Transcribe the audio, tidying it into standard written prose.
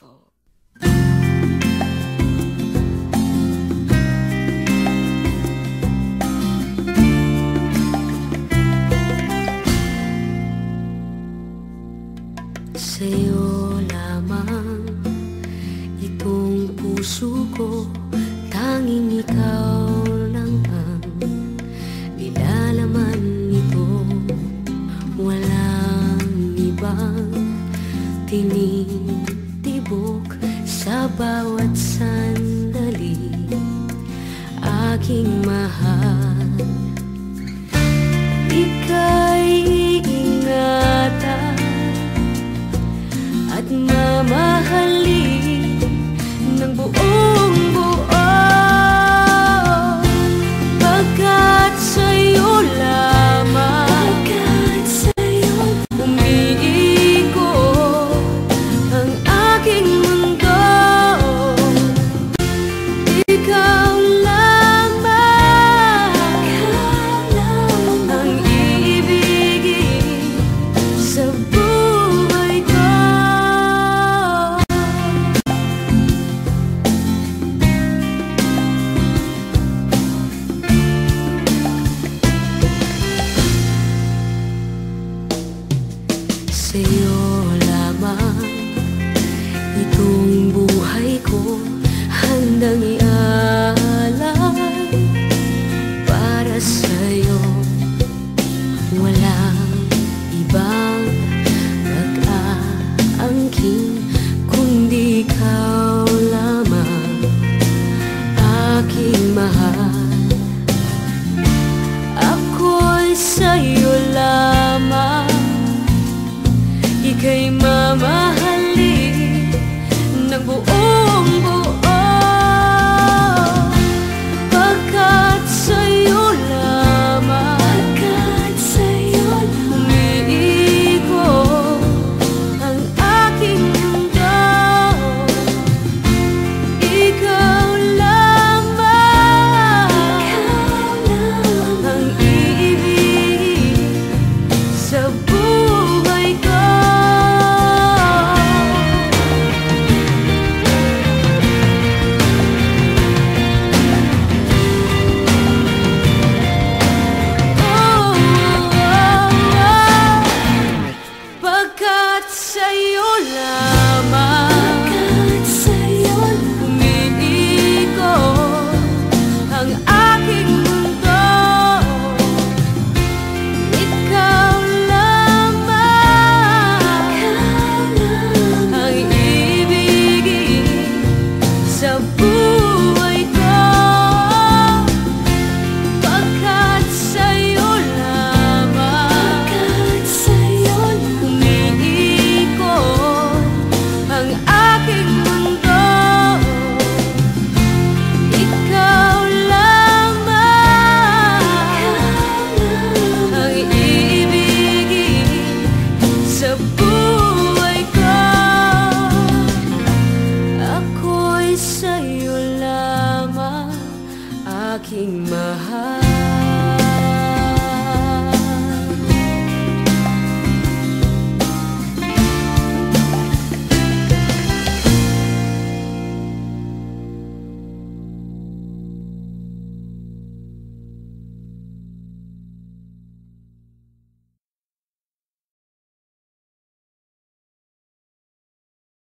beautiful. Sa'yo lamang itong puso ko, tanging ikaw lang ang nilalaman nito. Walang ibang tinitibok sa bawat sandali, aking mahal. Ika'y iingatan at mamahalin ng buong buo, pagkat sa'yo lamang umiikot ang aking mundo. Ikaw lamang ang iibigin sa buhay ko. Sa'yo lamang itong buhay ko handang ialay. Para sa'yo walang ibang mag-aangkin kundi ikaw lamang, aking mahal. Ako'y sa'yo lamang, ika'y mamahalin ng buong buo, pagkat sa'yo lamang umiikot ang aking mundo. Ikaw lamang ang iibigin sa buhay ko. Pagkat sa'yo lamang